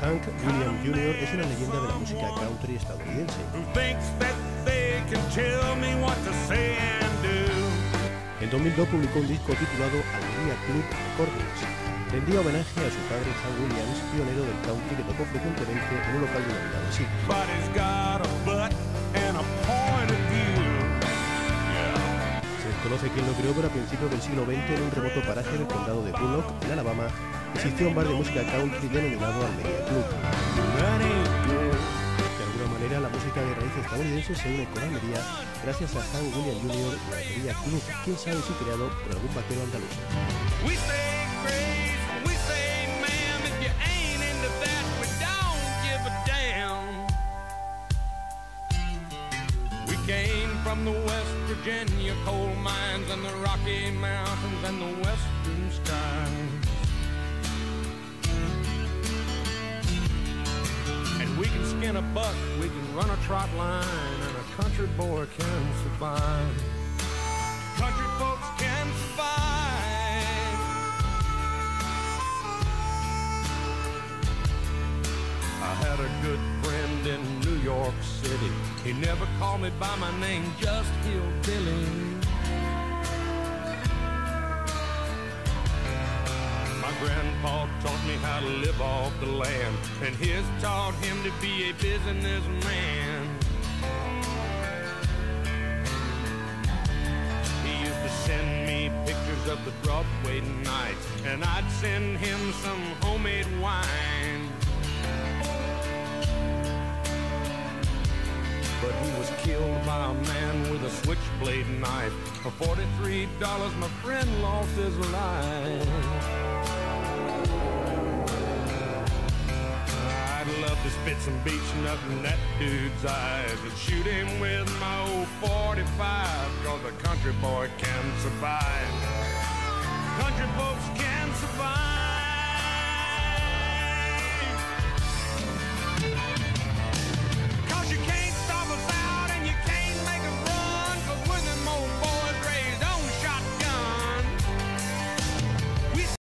Hank Williams Jr. es una leyenda de la música country estadounidense. En 2002 publicó un disco titulado Almería Club Recordings. Rendía homenaje a su padre Hank Williams, pionero del country que tocó frecuentemente en un local denominado así. Se desconoce quién lo creó, pero a principios del siglo XX, en un remoto paraje del condado de Bullock, en Alabama, existió un bar de música country denominado Almería Club. De alguna manera, la música de raíz estadounidense se une con Almería gracias a Hank Williams Jr. y Almería Club, quién sabe si creado por algún vaquero andaluz. Came from the West Virginia coal mines and the Rocky Mountains and the western skies. And we can skin a buck, we can run a trot line, and a country boy can survive. Country folks can survive. I had a good friend in New York City. He never called me by my name, just Hillbilly. My grandpa taught me how to live off the land, and his taught him to be a businessman. He used to send me pictures of the Broadway nights, and I'd send him some homemade wine. But he was killed by a man with a switchblade knife. For $43, my friend lost his life. I'd love to spit some beach nut in that dude's eyes and shoot him with my old 45, cause a country boy can survive. Country folks can survive.